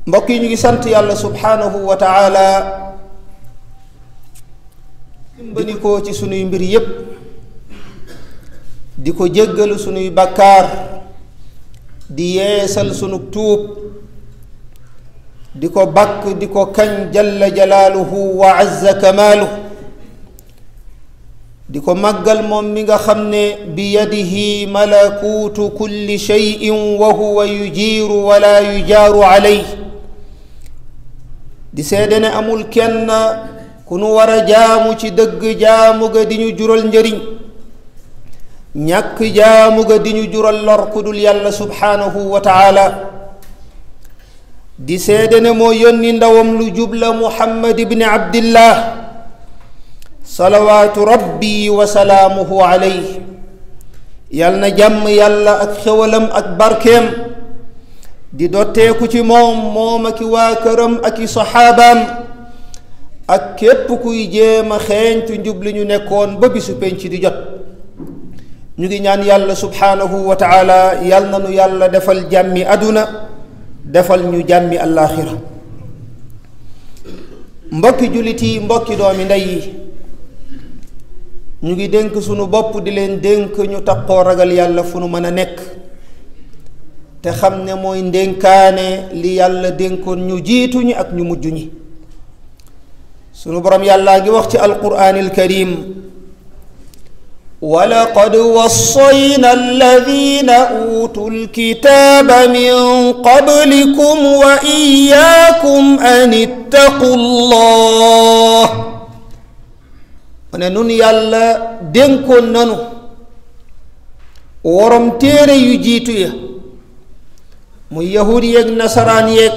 mbokk yi ñu ngi sant yàlla subhaanahu wa taala dimbali ko ci sunuy mbir yépp di ko jéggalu sunuy bàkkaar di yeesal sunu tuub di ko bàkk di ko kañ jalla jalaaluhu wa azza kamaaluhu di ko màggal moom mi nga xam ne bi yadihi malakuutu kulli shay'in wa huwa yujiiru wala yujaaru alayhi di seede ne amul kenn ku nu war a jaamu ci dëgg jaamu ga di ñu jural njëriñ ñàkk jaamu ga di ñu jural lor ku dul yàlla subhaanahu wa taala di seede ne moo yónni ndawam lu jubla muhammad ibni abdillah salawaatu rabbi wa salaamuhu alayhi yal na jàmm yàlla ak xewalam ak barkeem di dotteeku ci moom ak waa këram ak i saxaabaam ak képp kuy jéem a xeeñtu njub li ñu nekkoon ba bisu penc di jot ñu ngi ñaan yàlla subhaanahu wa taala yal na nu yàlla defal jàmmi àdduna defal ñu jàmmi àllaaxira mbokki jullit yi mbokki doomi ndey yi ñu ngi dénk sunu bopp di leen dénk ñu taqoo ragal yàlla fu nu mën a nekk te xam ne mooy ndénkaane li yàlla dénkoon ñu jiitu ñi ak ñu mujj ñi sunu borom yàllaa ngi wax ci alquraanil karim wa laqad wassayna alladina utu lkitaaba min qablikum wa iyaakum an ittaqu llah mu ne nun yàlla dénkoon nanu worom téere yu jiitu ya muy yahud yeeg nasaraan yeeg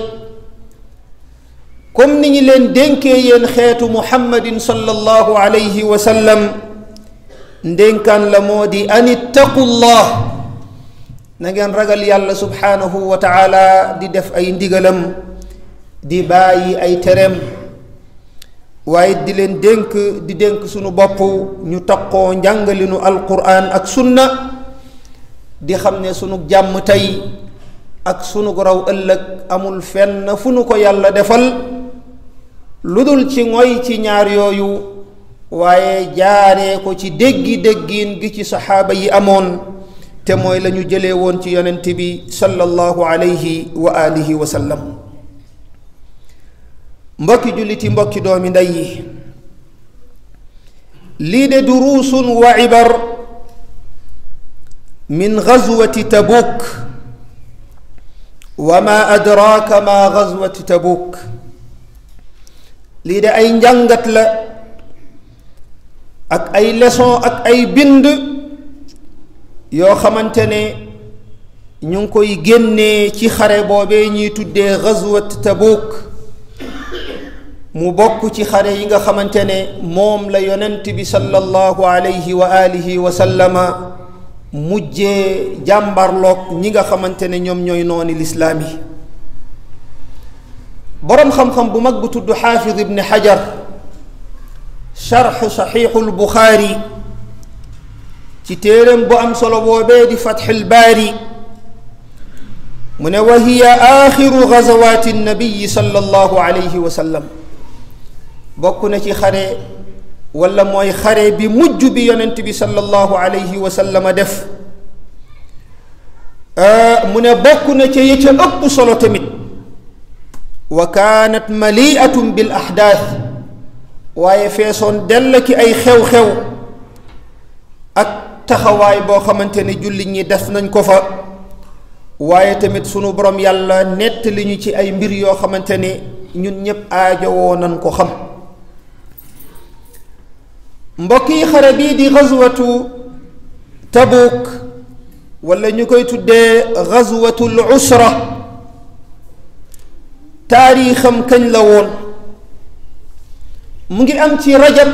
comme ni ñu leen dénkee yéen xeetu muhammadin sallallahu alayhi wa sallam ndénkaan la moo di an ittaqullah na ngeen ragal yàlla subhaanahu wa taala di def ay ndigalam di bàyyi ay tereem waaye di leen dénk sunu bopp ñu taqoo njàngalinu alquran ak sunna di xam ne sunu jàmm tey ak sunu raw ëllëg amul fenn fu nu ko yàlla defal lu dul ci ngoy ci ñaar yooyu waaye jaaree ko ci déggiin gi ci saxaaba yi amoon te mooy la ñu jëlee woon ci yonent bi sallallahu alayhi wa alihi wa sallam mbokki julliti mbokki doomi ndey yi lii de duruusun wa ibar min gazwati tabuk wa ma adraaka ma gazwati tabuk lii de ay njàngat la ak ay leçon ak ay bind yoo xamante ne ñu ngi koy génnee ci xare boobee ñuy tuddee gazwat tabuk mu bokk ci xare yi nga xamante ne moom la yonent bi sallallahu alayhi wa alihi wa sallama mujjee jàmbarloog ñi nga xamante ne ñoom ñooy nooni lislaam yi boroom xam-xam bu mag bu tudd xaafid ibn xajar sharx saxiixul buxaari ci téeréem bu am solo boobee di fatxil baari mu ne wa hiya axiru gazawaati nabiyi sallallahu alayhi wa sallam bokk na ci xare wala mooy xare bi mujj bi yonent bi sallallahu alayhi wa sallam def mu ne bokk na ca ya ca ëpp solo tamit wa kaanat maliatun bil ahdaas waaye feesoon dell ki ay xew-xew ak taxawaay boo xamante ne jullit ñi def nañ ko fa waaye tamit sunu borom yàlla nettali ñu ci ay mbir yoo xamante ne ñun ñépp aajowoo nañ ko xam mbokk yi xare bii di gazwatu tabuk wala ñu koy tuddee gazwatul usra taarixam kañ la woon mu ngi am ci rajab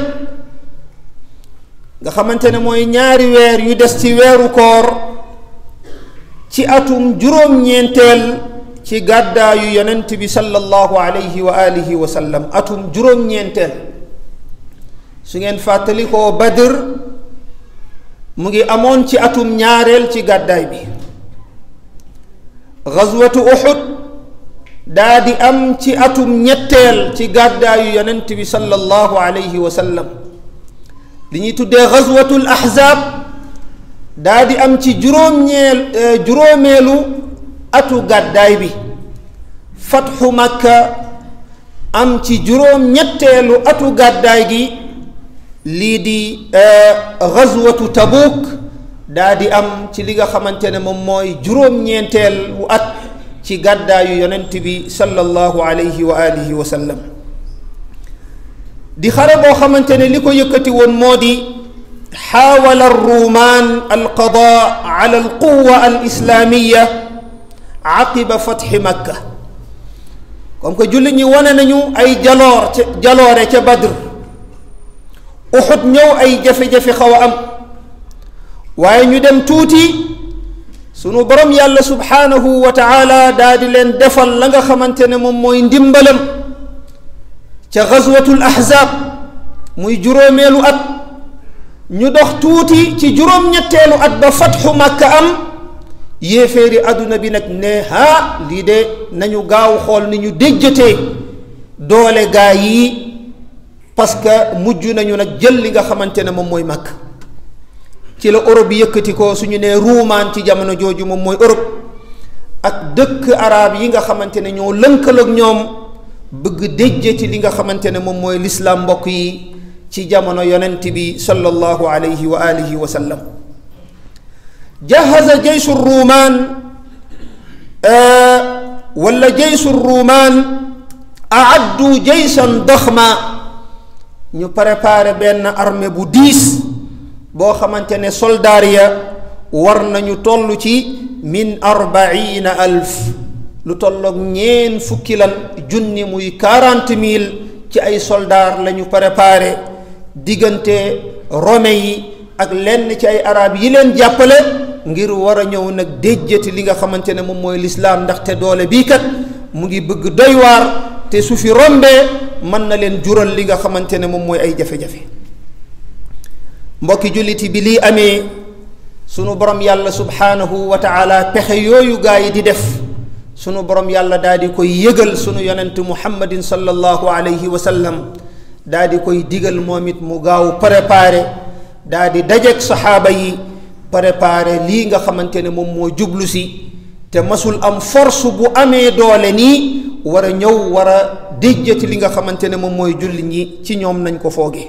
nga xamante ne mooy ñaari weer yu des ci weeru koor ci atum juróom-ñeenteel ci gàddaayu yonent bi sallallahu alayhi wa alihi wa sallam atum juróom-ñeenteel su ngeen fàttali ko Badr mu ngi amoon ci atum ñaareel ci gàddaay bi gazwatu Uhud daa di am ci atum ñetteel ci gàddaayu yonent bi sallallahu alayhi wa sallam li ñuy tuddee ghazwatul ahzab daa di am ci juróomeelu atu gàddaay bi fatxu makka am ci juróom-ñetteelu atu gàddaay gi lii di ghazwatu tabuk daa di am ci li nga xamante ne moom mooy juróom-ñeenteelu at ci gàddaayu yonent bi sallallahu alayhi wa alihi wa sallam di xare boo xamante ne li ko yëkkati woon moo di xaawala alruumaan alqadaa ala alquwa alislaamiya aqiba fatxi makka comme que jullit ñi wane nañu ay jaloore ca badr uxud ñëw ay jafe-jafe xaw a am waaye ñu dem tuuti sunu borom yàlla subhaanahu wa taala daa di leen defal la nga xamante ne moom mooy ndimbalam ca gazwatul ahzab muy juróomeelu at ñu dox tuuti ci juróom-ñetteelu at ba fatxu makka am yéeféeri àdduna bi nag ne lii de nañu gaaw xool ni ñu déjjatee doole gaa yi parce que mujj nañu nag jël li nga xamante ne moom mooy makka ci la Europe bi yëkkati ko suñu nee ruumaan ci jamono jooju moom mooy Europe ak dëkk arab yi nga xamante ne ñoo lënkaloog ñoom bëgg déjjati li nga xamante ne moom mooy lislaam mbokk yi ci jamono yonent bi sallallahu alayhi wa alihi wa sallam jahaza jaysu ruumaan wala jaysu ruumaan aaddu jaysan daxma ñu préparé benn armée bu diis boo xamante ne soldaar ya war nañu toll ci min 40,000 lu tolloog ñeen fukki lan junni muy 40,000 ci ay soldaar la ñu préparé diggante rome yi ak lenn ci ay arab yi leen jàppale ngir war a ñëw nag déjjati li nga xamante ne moom mooy lislaam ndaxte doole bii kat mu ngi bëgg doy waar te su fi rombee mën na leen jural li nga xamante ne moom mooy ay jafe-jafe mbokki julliti bi lii amee sunu borom yàlla subhaanahu wa taala pexe yooyu gaa yi di def sunu borom yàlla daal di koy yëgal sunu yonent muhammadin sallallahu alayhi wa sallam daal di koy digal moom it mu gaaw préparé daal di dajeek saxaaba yi préparé lii nga xamante ne moom moo jublu si te masul am force bu amee doole nii war a ñëw war a déjjati li nga xamante ne moom mooy julli ñi ci ñoom nañ ko foogee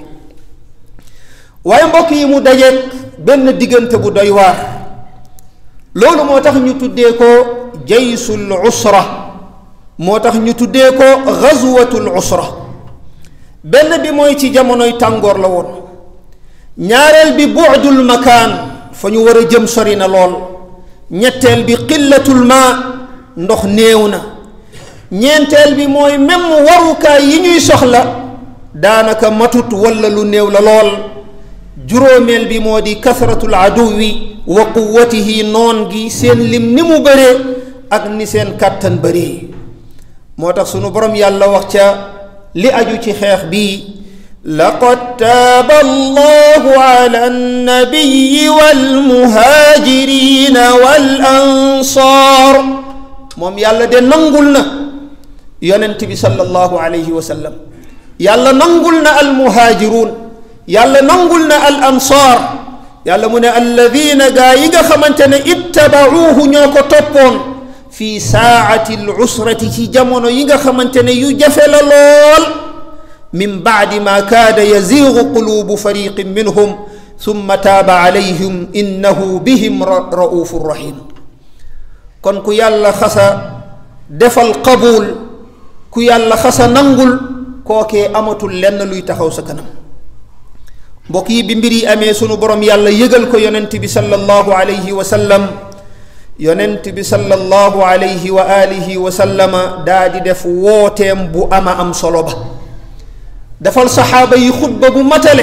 waaye mbokk yi mu dajeek benn diggante bu doy waar loolu moo tax ñu tuddee ko jaysul usra moo tax ñu tuddee ko ghazwatul usra benn bi mooy ci jamonoy tàngoor la woon ñaareel bi bu'dul makaan fa ñu war a jëm sori na lool ñetteel bi qillatul maa ndox néew na ñeenteel bi mooy même warukaay yi ñuy soxla daanaka matut walla lu néew la lool juróomeel bi moo di kasratul aduwi wa quwwatihi noon gi seen lim ni mu bëree ak ni seen kàttan bëree moo tax sunu borom yàlla wax ca li aju ci xeex bii laqad taaba allahu ala annabiyi walmuhaajirina wal ansaar moom yàlla de nangul na yonent bi sallallahu alayhi wa sallam yàlla nangul na almuhaajiruun yàlla nangul na al ansaar yàlla mu ne alladina gaa yi nga xamante ne ittabauuhu ñoo ko toppoon fi saati al usrati ci jamono yi nga xamante ne yu jafe la lool min baadi ma kaada yaziigu quluubu fariqin minhum summa taaba alayhim innahu bihim ra'uufu rahim kon ku yàlla xasa defal qabuul ku yàlla xasa nangul kookee amatul lenn luy taxaw sa kanam mbokk yi bi mbir yi amee sunu borom yàlla yëgal ko yonent bi sallallahu alayhi wa sallam yonent bi sallallahu alayhi wa alihi wa sallama daa di def wooteem bu ama am solo ba defal saxaaba yi xutba bu matale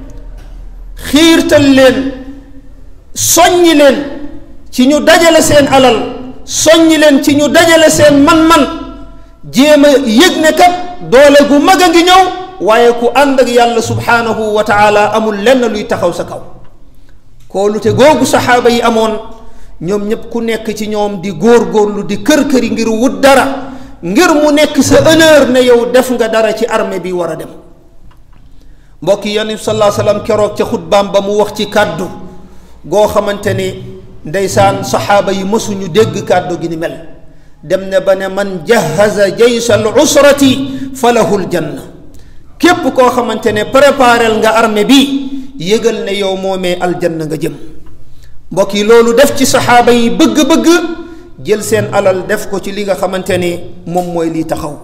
xiirtal leen soññi leen ci ñu dajale seen alal soññi leen ci ñu dajale seen man-man jéem a yëg ne kat doole gu mag a ngi ñëw waaye ku ànd ak yàlla subhaanahu wa taala amul lenn luy taxaw sa kaw koolute googu saxaaba yi amoon ñoom ñëpp ku nekk ci ñoom di góor-góorlu di kër-këri ngir wut dara ngir mu nekk sa honneur ne yow def nga dara ci armée bi war a dem. mbokk yi Yonent bi sallallahu alayhi wasallam keroog ca xutbaam ba mu wax ci kàddu goo xamante ne ndeysaan saxaaba yi mësuñu dégg kàddu gi ni mel. dem ne ba ne man jahaza jaysa al usrati falahu al janna. képp koo xamante ne préparel nga armée bi yëgal ne yow moomee aljanna nga jëm. mbokk yi loolu def ci saxaaba yi bëgg-bëgg jël seen alal def ko ci li nga xamante ne moom mooy lii taxaw.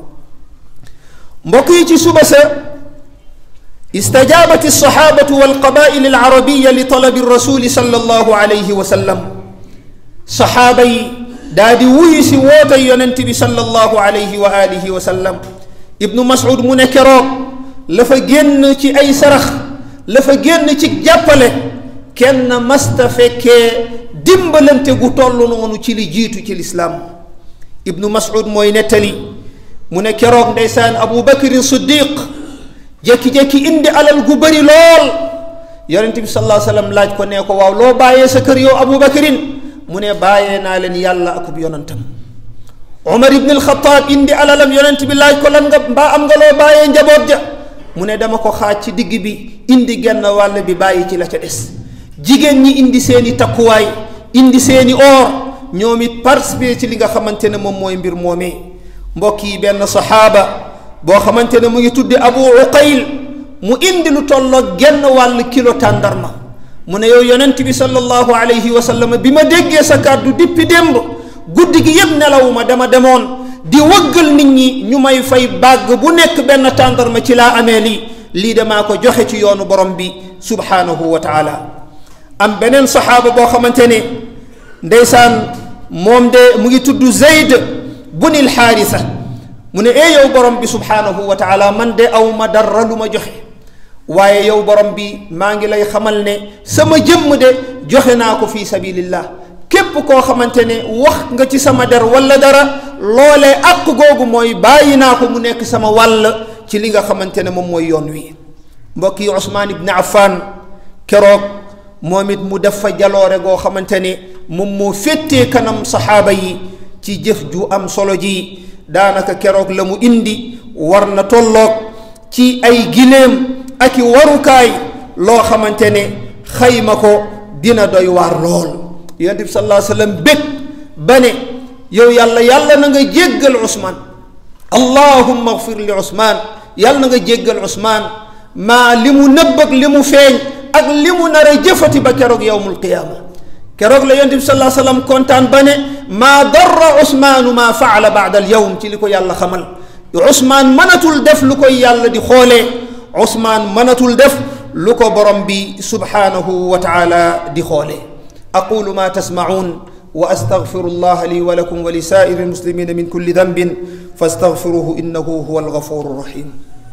mbokk yi ci suba sa istajabat alsaxaabatu walqabail alarabiya li talabi rasuli sallallahu alayhi wa sallam. saxaaba yi daa di wuyu si woote yonent bi sallallahu alayhi wa alihi wa sallam. ibnu mas'ud mu ne keroog la fa génn ci ay sarax la fa génn ci jàppale kenn masta fekkee dimbalante gu toll noonu ci li jiitu ci lislaam. ibnu mas'ud mooy nettali mu ne keroog ndeysaan abu bakrin siddiq jékki-jékki indi alal gu bëri lool. yonent bi sallallahu alayhi wa sallam laaj ko ne ko waaw loo bàyyee sa kër yow abu bakrin mu ne bàyyee naa leen yàlla akub yonentam. umar ibn alxataab indi alalam yonent bi laaj ko lan nga mbaa am nga loo bàyyee njaboot ja mu ne dama ko xaaj ci digg bi indi genn wàll bi bàyyi ci la ca des. jigéen ñi indi seeni takkuwaay indi seeni or ñoom it participer ci li nga xamante ne moom mooy mbir moomee. mbokk yi benn saxaaba boo xamante ne mu ngi tuddi abu uqayl mu indi lu tolloog genn wàll kilo tàndarma. mu ne yow yonent bi sallallahu alayhi wa sallam bi ma déggee sa kàddu dippi démb guddi gi yëpp nelawuma dama demoon di wëggal nit ñi ñu may fay bàgg bu nekk benn tàndarma ci laa amee lii damaa ko joxe ci yoonu borom bi subhanahu wa taala. am beneen saxaaba boo xamante ne ndeysaan moom de mu ngi tudd Zayd bunil Xaarisa mu ne yow borom bi subhanahu wa taala man de aw ma dara lu ma joxe waaye yow borom bi maa ngi lay xamal ne sama jëmm de joxe naa ko fi sabilillah. képp koo xamante ne wax nga ci sama der wala dara loolee àq googu mooy bàyyi naa ko mu nekk sama wàll ci li nga xamante ne moom mooy yoon wi. mbokk yi Usmaan ibn Affan keroog moom it mu def fa jaloore goo xamante ne moom moo féttee kanam saxaaba yi ci jëf ju am solo ji. daanaka keroog la mu indi war na tolloog ci ay gileem ak i warukaay loo xamante ne xayma ko dina doy waar lool. yonent bi sallallahu alayhi wa sallam bég ba ne yow yàlla na nga jéggal Usmaan allahumma agfir li Usmaan yàlla na nga jéggal Usmaan maa li mu nëbb ak li mu feeñ ak li mu nar a jëfati ba keroog yawmul qiyaama. keroog la yonent bi sallallahu alayhi wa sallam kontaan ba ne maa darra Usmaanu maa faala baada al yawm ci li ko yàlla xamal. Usmaan mënatul def lu koy yàlla di xoolee. Usmaan mënatul def lu ko borom bi subhanahu wa taala di xoolee. aqulu ma tasmacuun wa astaghfiru llaha li wa lakum wa li saa'iri lmuslimina min kulli dambin fastaghfiruhu innahu huwa alghafuru rahim.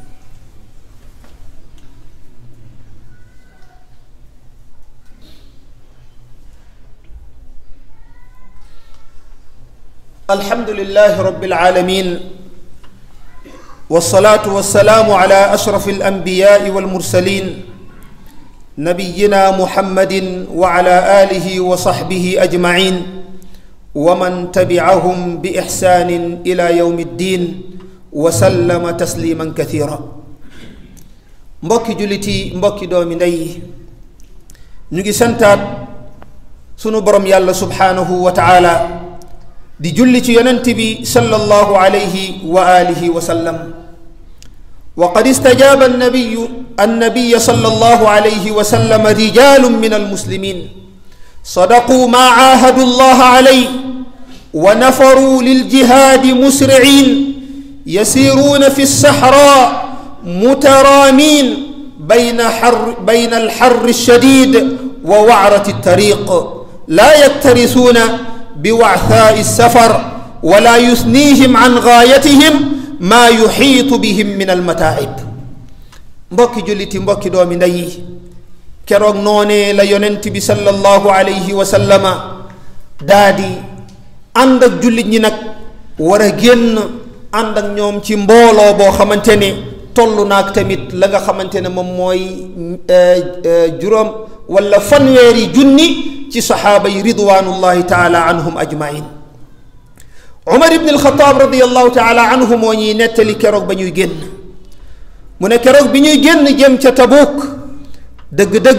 alhamdulillahi rabbil alamin wassalatu wassalamu ala ashrafil anbiya'i wal mursalin نبينا محمد وعلى آله وصحبه أجمعين ومن تبعهم بإحسان إلى يوم الدين وسلم تسليما كثيرا. mbokki juliti mbokki doomi ndey ñu ngi santaat sunu borom yàlla subhanahu wa taala di julli ci yonent bi sallallahu alayhi wa alihi wa sallam. وقد استجاب النبي صلى الله عليه وسلم رجال من المسلمين صدقوا ما عاهدوا الله عليه ونفروا للجهاد مسرعين يسيرون في الصحراء مترامين بين الحر الشديد ووعرة الطريق لا يكترثون بوعثاء السفر ولا يثنيهم عن غايتهم maa yuxiitu bihim min almataib. mbokki julliti mbokki doomi ndey keroog noonee la yonent bi sallallahu alayhi wa sallama daa di ànd ak jullit ñi nag war a génn ànd ak ñoom ci mbooloo boo xamante ne toll naag tamit la nga xamante ne moom mooy juróom wala fanweeri junni ci saxaaba yi ridwanullahi taala anhum ajmain. Umar ibn al-Khattab radiyallahu taala anhu moo ñuy nettali keroog ba ñuy génn mu ne keroog bi ñuy génn jëm ca Tabuk dëgg-dëgg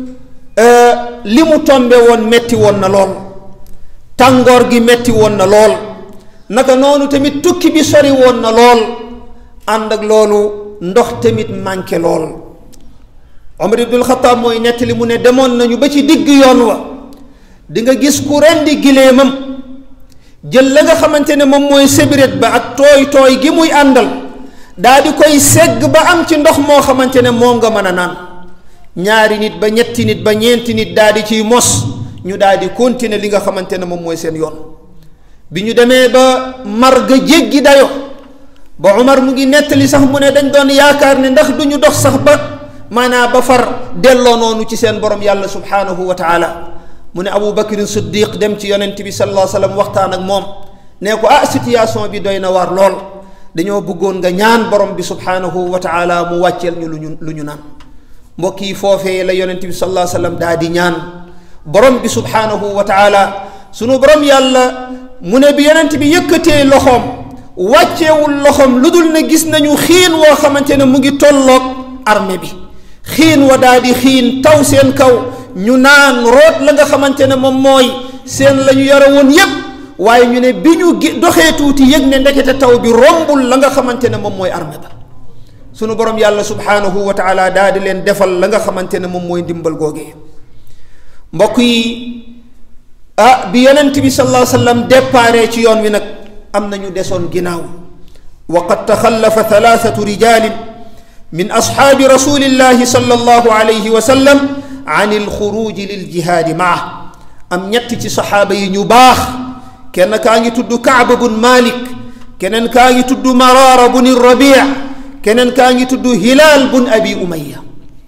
li mu tombe woon metti woon na lool tàngoor gi metti woon na lool naka noonu tamit tukki bi sori woon na lool ànd ak loolu ndox tamit manqué lool Umar ibn al-Khattab mooy nettali mu ne demoon nañu ba ci digg yoon wa di nga gis ku rendi giléemam jël la nga xamante ne moom mooy sébiret ba ak tooy tooy gi muy àndal daa di koy segg ba am ci ndox moo xamante ne moom nga mën a naan ñaari nit ba ñetti nit ba ñeenti nit daa di ciy mos ñu daa di continuer li nga xamante ne moom mooy seen yoon bi ñu demee ba mar ga jéggi dayo ba Umar mu ngi nettali sax mu ne dañ doon yaakaar ne ndax du ñu dox sax ba maanaa ba far delloo noonu ci seen borom yàlla subhanahu wa taala mu ne Abu Bakr Siddiq dem ci yonent bi sallallahu alayhi wa sallam waxtaan ak moom ne ko situation bi doy na waar lool dañoo bëggoon nga ñaan borom bi subhanahu wa taala mu wàcceel ñu lu ñu naan mbokk yi foofee la yonent bi sallallahu alayhi wa sallam daa di ñaan borom bi subhanahu wa taala sunu borom yàlla mu ne bi yonent bi yëkkatee loxoom wàcceewul loxoom lu dul ne gis nañu xiin woo xamante ne mu ngi tolloog armée bi xiin wa daa di xiin taw seen kaw ñu naan root la nga xamante ne moom mooy seen la ñu yore woon yépp waaye ñu ne bi ñu doxee tuuti yëg ne ndekete taw bi rombul la nga xamante ne moom mooy armée ba sunu borom yàlla subhanahu wa taala daa di leen defal la nga xamante ne moom mooy ndimbal googee mbokk yi bi yonent bi sallallahu alayhi wa sallam déparé ci yoon wi nag am nañu desoon ginnaaw wa qad taxallafa thalathatu rijalin min ashaabi rasulillahi sallallahu alayhi wa sallam an alxuruji liljihaadi maa am ñett ci saxaaba yi ñu baax kenn kaa ngi tudd Kaab bun Malik keneen kaa ngi tudd Maraara bun Rabi keneen kaa ngi tudd Hilaal bun Abi Umayya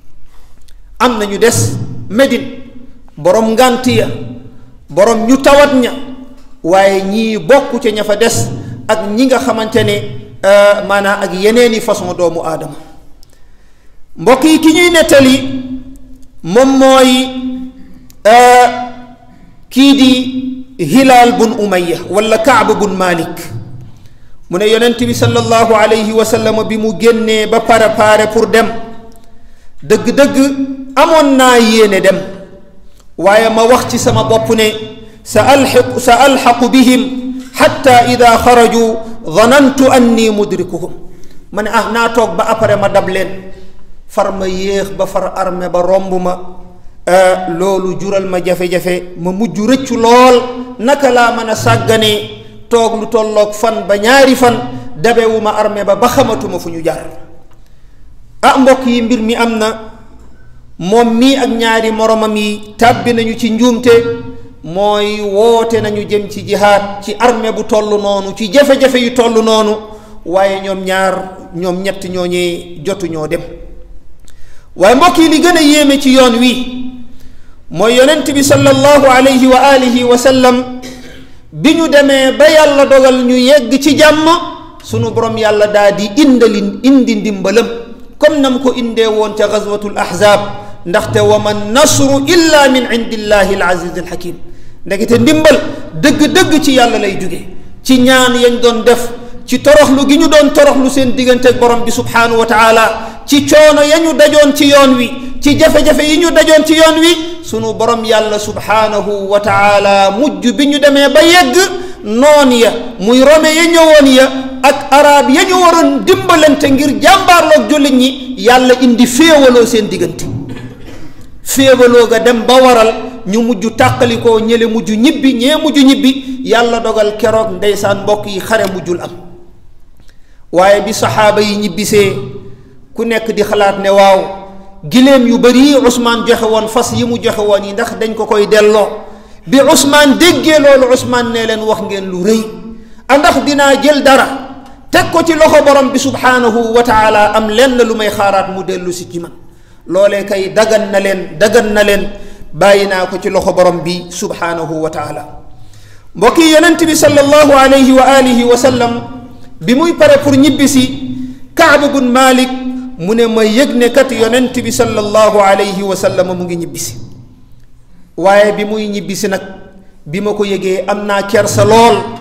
am nañu des Medine borom ngànt ya borom ñu tawat ña waaye ñii bokk ca ña fa des ak ñi nga xamante ne maanaam ak yeneeni façon doomu aadama mbokk yi ki ñuy nettali moom mooy kii di Hilaal bun Umayya wala Kaab bun Malik mu ne yonent bi sallallahu alayhi wa sallam bi mu génnee ba préparé pour dem dëgg-dëgg amoon naa yéene dem waaye ma wax ci sama bopp ne sa alxaqu bihim xatta ida xaraju zanantu anni mudrikuhum ma ne naa toog ba après ma dab leen far ma yéex ba far armée ba romb ma loolu jural ma jafe-jafe ma mujj rëccu lool naka laa mën a sàgganee toog lu tolloog fan ba ñaari fan dabewu ma armée ba xamatuma fu ñu jaar mbokk yi mbir mi am na moom mii ak ñaari moromam yi tàbbi nañu ci njuumte mooy woote nañu jëm ci jihaad ci armée bu toll noonu ci jafe-jafe yu toll noonu waaye ñoom ñett ñooñee jotu ñoo dem waaye mbokk yi li gën a yéeme ci yoon wi mooy yonent bi sallallahu alayhi wa alihi wa sallam bi ñu demee ba yàlla dogal ñu yegg ci jàmm sunu borom yàlla daa di indi ndimbalam comme nam ko indee woon ca gazwatul ahzab ndaxte wa man nasru illa min indillahi al aziz al hakim ndekete ndimbal dëgg-dëgg ci yàlla lay jóge ci ñaan yañ doon def ci toroxlu gi ñu doon toroxlu seen diggante ak borom bi subhanahu wa taala ci coono ya ñu dajoon ci yoon wi ci jafe-jafe yi ñu dajoon ci yoon wi sunu borom yàlla subhanahu wa taala mujj bi ñu demee ba yegg noon ya muy rome ya ñëwoon ya ak arab ya ñu waroon dimbalante ngir jàmbaarloog jullit ñi yàlla indi féewaloo seen diggante féewaloo ga dem ba waral ñu mujj tàqalikoo ñële mujj ñibbi ñee mujj ñibbi yàlla dogal keroog ndeysaan mbokk yi xare mujjul am waaye bi saxaaba yi ñibbisee ku nekk di xalaat ne waaw giléem yu bari Ousmane joxe woon fas yi mu joxe woon yi ndax dañ ko koy delloo bi Ousmane déggee loolu Ousmane ne leen wax ngeen lu rëy ndax dinaa jël dara teg ko ci loxo borom bi subhanahu wa taala am lenn lu may xaaraat mu dellu si ci man loolee kay dagan na leen bàyyi naa ko ci loxo borom bi subhanahu wa taala mbokk yi yonent bi sallallahu alayhi wa alihi wa sallam bi muy pare pour ñibbisi Kaab bun Malik mu ne ma yëg ne kat yonent bi sallallahu alayhi wa sallam mu ngi ñibbisi waaye bi muy ñibbisi nag bi ma ko yëgee am naa kersa lool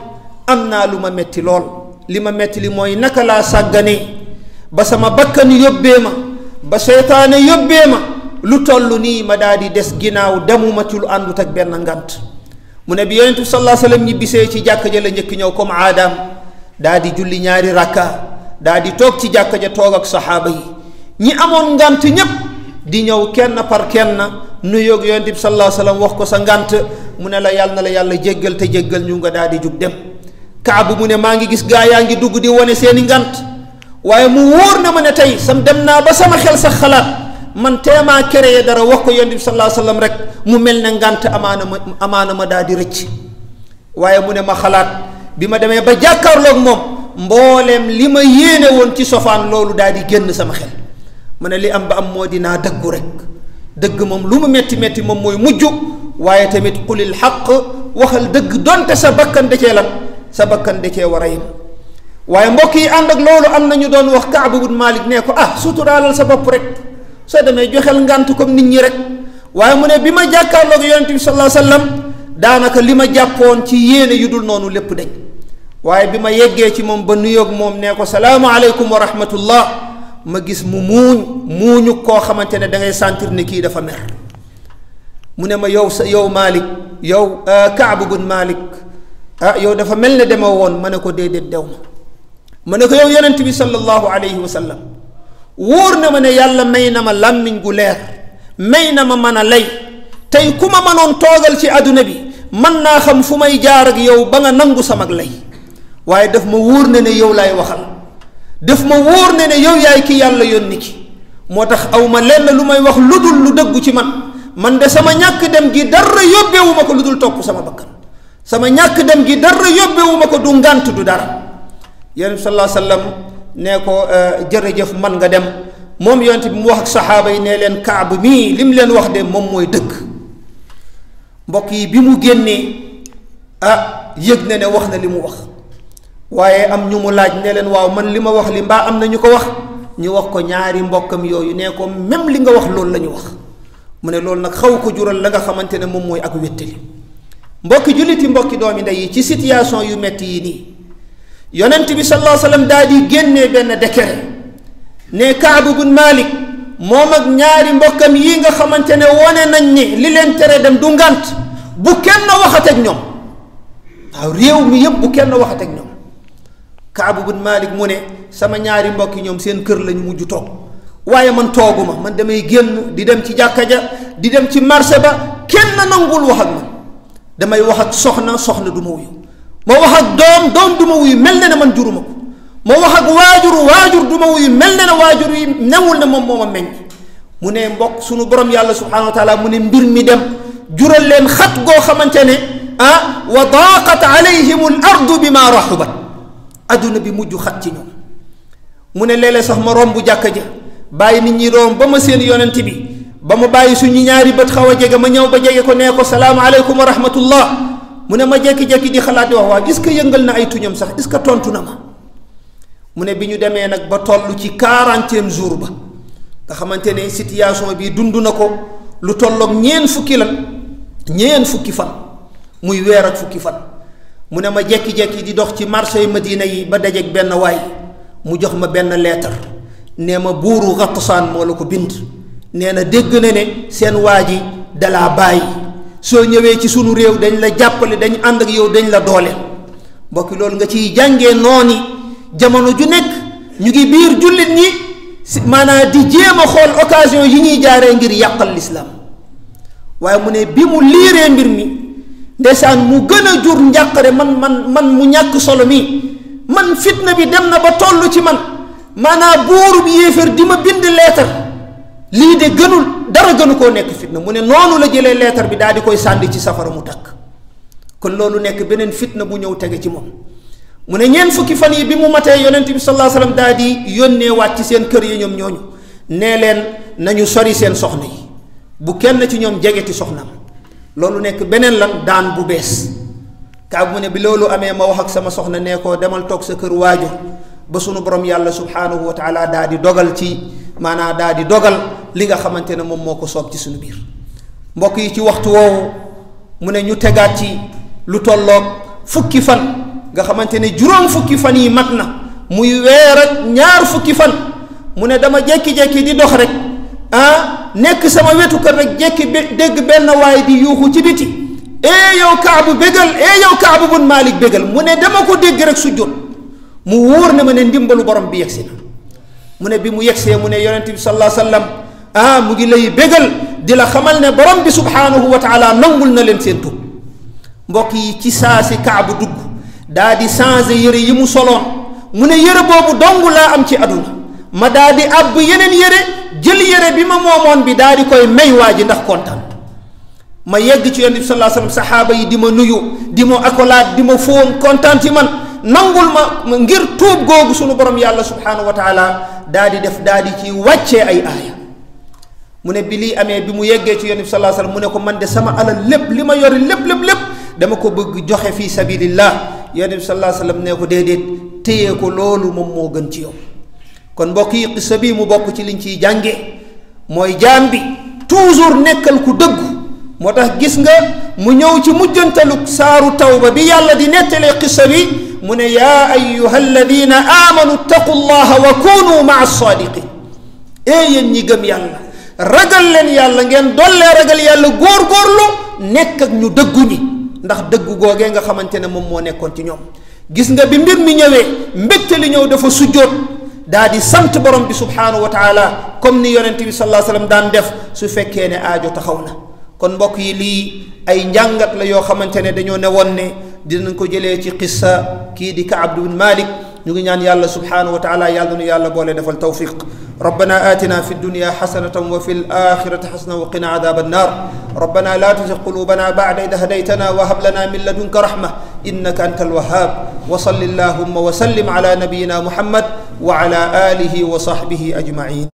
am naa lu ma metti lool li ma metti li mooy naka laa sàggane ba sama bakkan yóbbee ma ba seytaane yóbbee ma lu toll nii ma daa di des ginnaaw demuma ci lu àndut ak benn ngant mu ne bi yonent bi sallallahu alayhi wa sallam ñibbisee ci jàkka ja la njëkk ñëw comme aadaam daa di julli ñaari rakka daa di toog ci jàkka ja toog ak saxaaba yi ñi amoon ngant ñépp di ñëw kenn par kenn nuyoog yonent bi sallallahu alayhi wa sallam wax ko sa ngant mu ne la yàlla na la yàlla jéggal te jéggal ñu nga daa di jug dem Kaabu mu ne maa ngi gis gaa yaa ngi dugg di wane seeni ngant waaye mu wóor na ma ne tey sam dem naa ba sama xel sax xalaat man teemaa créé dara wax ko yonent bi sallallahu alayhi wa sallam rek mu mel ne ngant amaana ma daa di rëcc waaye mu ne ma xalaat bi ma demee ba jàkkaarloog moom mbooleem li ma yéene woon ci sofaan loolu daa di génn sama xel ma ne li am ba am moo dinaa dëggu rek dëgg moom lu mu metti metti moom mooy mujj waaye tamit qulil xaq waxal dëgg donte sa bakkan da cee lan sa bakkan da cee war a yem waaye mbokk yi ànd ak loolu am na ñu doon wax Kaab ibn Malik nee ko suturaalal sa bopp rek soo demee joxel ngant comme nit ñi rek waaye mu ne bi ma jàkkaarloog yonent bi sallallahu alayhi wa sallam daanaka li ma jàppoon ci yéene yu dul noonu lépp dañ waaye bi ma yeggee ci moom ba nuyoog moom nee ko salaamaaleykum wa rahmatullah ma gis mu muuñu koo xamante ne da ngay sentir ne kii dafa mer mu ne ma yow Malik yow Kaab ibn Malik yow dafa mel ne dema woon ma ne ko déedéet dew ma ne ko yow yonent bi sallallahu alayhi wa sallam wóor na ma ne yàlla may na ma làmmiñ gu leer may na ma mën a lay tey ku ma mënoon toogal ci àdduna bi mën naa xam fu may jaar ak yow ba nga nangu samag lay waaye daf ma wóor ne yow laay waxal daf ma wóor ne yow yaay ki yàlla yónni ki moo tax aw ma lenn lu may wax lu dul lu dëggu ci man de sama ñàkk dem gi dara yóbbeewu ma ko lu dul topp sama bakkan sama ñàkk dem gi dara yóbbeewu ma ko du ngànt du dara yonent bi sallallahu alayhi wa sallam nee ko jërëjëf man nga dem moom yonent bi mu wax ak saxaaba yi nee leen Kaab mii li mu leen wax de moom mooy dëgg mbokk yi bi mu génnee yëg na ne wax na li mu wax waaye am ñu mu laaj ne leen waaw man li ma wax li mbaa am na ñu ko wax ñu wax ko ñaari mbokkam yooyu nee ko même li nga wax loolu la ñu wax mu ne loolu nag xaw ko jural la nga xamante ne moom mooy ak wéttali mbokki julliti mbokki doomi ndey yi ci situation yu metti yi nii yonent bi sallallahu alayhi wa sallam daal di génnee benn décret ne Kaab ibn Malik moom ak ñaari mbokkam yi nga xamante ne wone nañ ni li leen tere dem du ngànt bu kenn waxat ak ñoom waaw réew mi yëpp bu kenn waxat ak ñoom Kaab ibn Malik mu ne sama ñaari mbokki ñoom seen kër lañu mujj toog waaye man tooguma man damay génn di dem ci jàkka ja di dem ci marché ba kenn nangul wax ak man damay wax ak soxna du ma wuyu ma wax ak doom du ma wuyu mel na ne man juruma ko ma wax ak waajur du ma wuyu mel na ne waajur yi newul ne moom moo ma meññ mu ne mbokk sunu borom yàlla subhanahu wa taala mu ne mbir mi dem jural leen xat goo xamante ne wa daaqat alayhim al ardu bi ma raxubat adduna bi mujj xat ci ñoom mu ne léeg-léeg sax ma romb jàkka ja bàyyi nit ñi romb ba ma seen yonent bi ba ma bàyyi suñu ñaari bët xaw a jege ma ñëw ba jege ko nee ko salaamaaleykum wa rahmatullah mu ne ma jekki-jekki di xalaat di wax waaw est-ce que yëngal na ay tuñam sax est-ce que tontu na ma mu ne bi ñu demee nag ba toll ci 40e jour ba nga xamante ne situation bi dund na ko lu tolloog ñeen fukki fan muy weer ak fukki fan mu ne ma jekki-jekki di dox ci marché Madina yi ba dajeeg benn waay mu jox ma benn leetar nee ma buuru Ghatafaan moo la ko bind nee na dégg na ne seen waa ji dalaa bàyyi soo ñëwee ci sunu réew dañ la jàppale dañ ànd ak yow dañ la dooleel mbokki loolu nga ciy jàngee nooni jamono ju nekk ñu ngi biir jullit ñi maanaam di jéem a xool occasion yi ñuy jaaree ngir yàqal lislaam waaye mu ne bi mu liiree mbir mi ndeysaan mu gën a jur njàqare man mu ñàkk solo mi man fitna bi dem na ba toll ci man maanaam buuru bi yéefar di ma bind leetar lii de dara gënu koo nekk fitna mu ne noonu la jëlee leetar bi daal di koy sànni ci safara mu takk kon loolu nekk beneen fitna bu ñëw tege ci moom mu ne ñeent fukki fan yi bi mu matee yonent bi sallallahu alayhi wasallam daal di yónnee waat ci seen kër yi ñoom ñooñu nee leen nañu sori seen soxna yi bu kenn ci ñoom jegeti soxnaam loolu nekk beneen lan daan bu bees Kaab mu ne bi loolu amee ma wax ak sama soxna nee ko demal toog sa kër waajur ba sunu borom yàlla subhanahu wa taala daal di dogal ci maanaam daal di dogal li nga xamante ne moom moo ko soob ci suñu biir mbokk yi ci waxtu woowu mu ne ñu tegaat ci lu tolloog fukki fan nga xamantene juróom fukki fan yi matna muy weer ak ñaar fukki fan mu ne dama jekki-jekki di dox rek nekk sama wetu kër rek jekki dégg benn waay di yuuxu ci biti yow Kaabu bégal yow Kaabu bun Malik bégal mu ne dama ko dégg rek sujjóot mu wóor ne ma ne ndimbalu borom bi yegsi na mu ne bi mu yegsee mu ne yonente bi sallallahu alayhi wasallam mu ngi lay bégal di la xamal ne borom bi subhanahu wa taala nangul na leen seen tub mbokk yi ci saasi Kaabu dugg daa di changé yére yi mu soloon mu ne yére boobu dong laa am ci aduna ma daa di àbb yeneen yére jël yére bi ma moomoon bi daa di koy may waa ji ndax kontaan ma yegg ci yonent bi sallallahu alayhi wasallam saxaaba yi di ma nuyu di ma accolade di ma fóon kontaan ci man nangul ma ngir tuub googu sunu borom yàlla subhanahu wa taala daa di def daa di ci wàccee ay aaya mu ne bi lii amee bi mu yeggee ci yonent bi sallallahu alayhi wasallam mu ne ko man de sama alal lépp li ma yori lépp dama ko bëgg joxe fi sabilillah yonent bi sallallahu alayhi wasallam ne ko déedéet téye ko loolu moom moo gën ci yow kon mbokk yi qissa bi mu bokk ci liñ ciy jànge mooy jaam bi toujours nekkal ku dëggu moo tax gis nga mu ñëw ci mujjantalu saaru tawba bi yàlla di nettalee qissa bi mu ne yaa ayyuha alladina amanu ttaqu llaha wa kunu maa sadiqin yéen ñi gëm yàlla ragal leen yàlla ngeen dollee ragal yàlla góorgóorlu nekk ak ñu dëggu ñi ndax dëggu googee nga xamante ne moom moo nekkoon ci ñoom gis nga bi mbir mi ñëwee mbégte li ñëw dafa sujjóot daa di sant borom bi subhanahu wa taala comme ni yonente bi sallallahu alayhi wasallam daan def su fekkee ne aajo taxaw na kon mbokk yi lii ay njàngat la yoo xamante ne dañoo ne woon ne dinañ ko jëlee ci qissa kii di Kaab bin Malik ñu ngi ñaan yàlla subhanahu wa taala yàlla nu yàlla boole defal tawfiq ربنا آتنا في الدنيا حسنة وفي الآخرة حسنة وقنا عذاب النار ربنا لا تزغ قلوبنا بعد إذ هديتنا وهب لنا من لدنك رحمة إنك أنت الوهاب وصل اللهم وسلم على نبينا محمد وعلى آله وصحبه أجمعين